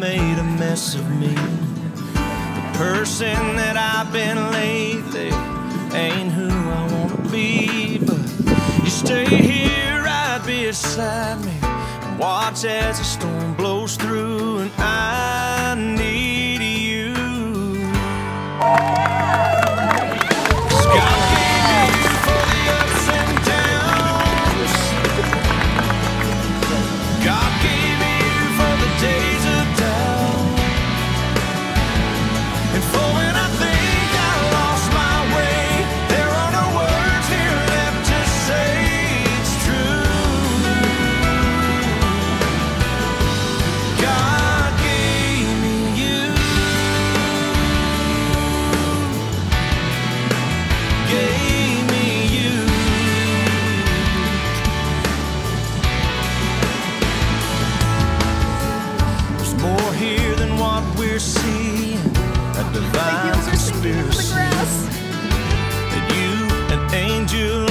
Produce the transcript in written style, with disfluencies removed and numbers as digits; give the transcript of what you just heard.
made a mess of me. The person that I've been lately ain't who I wanna be. But you stay here right beside me and watch as the storm blows through, and I need you. God gave you for the ups and downs. God gave you for the days of doubt, and for when I think I lost my way, there are no words here left to say it's true. God gave me you. Gave me you. There's more here than what we're seeing, a divine conspiracy that you, an angel